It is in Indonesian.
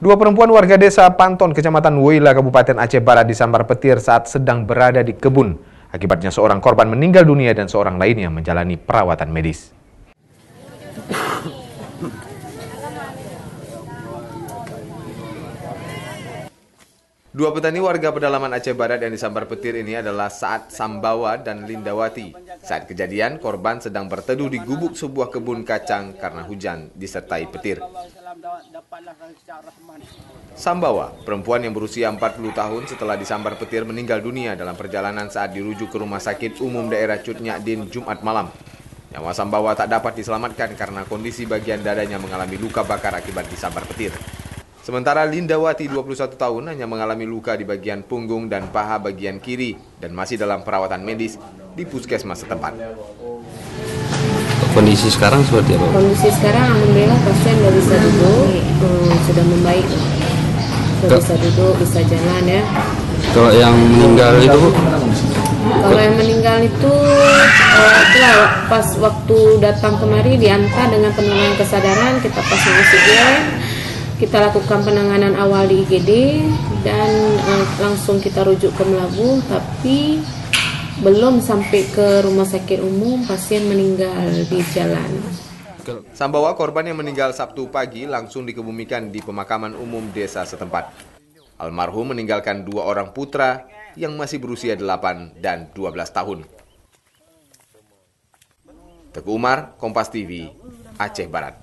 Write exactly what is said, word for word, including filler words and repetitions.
Dua perempuan warga desa Panton, Kecamatan Woila, Kabupaten Aceh Barat disambar petir saat sedang berada di kebun. Akibatnya seorang korban meninggal dunia dan seorang lainnya menjalani perawatan medis. Dua petani warga pedalaman Aceh Barat yang disambar petir ini adalah Saat Sambawa dan Lindawati. Saat kejadian, korban sedang berteduh di gubuk sebuah kebun kacang karena hujan disertai petir. Sambawa, perempuan yang berusia empat puluh tahun setelah disambar petir meninggal dunia dalam perjalanan saat dirujuk ke Rumah Sakit Umum Daerah Cut Nyak Dien Jumat malam. Nyawa Sambawa tak dapat diselamatkan karena kondisi bagian dadanya mengalami luka bakar akibat disambar petir. Sementara Lindawati, dua puluh satu tahun, hanya mengalami luka di bagian punggung dan paha bagian kiri dan masih dalam perawatan medis di puskesmas setempat. Kondisi sekarang seperti apa? Kondisi sekarang alhamdulillah pasien sudah bisa duduk, hmm, sudah membaik, sudah bisa duduk, bisa jalan ya. Kalau yang meninggal itu? Kalau yang meninggal itu, uh, itulah pas waktu datang kemari diantar dengan penurunan kesadaran, kita pasang oksigen. Kita lakukan penanganan awal di I G D dan uh, langsung kita rujuk ke Melabu, tapi belum sampai ke rumah sakit umum, pasien meninggal di jalan. Sambawa, korban yang meninggal Sabtu pagi, langsung dikebumikan di pemakaman umum desa setempat. Almarhum meninggalkan dua orang putra yang masih berusia delapan dan dua belas tahun. Teguh Umar, Kompas T V, Aceh Barat.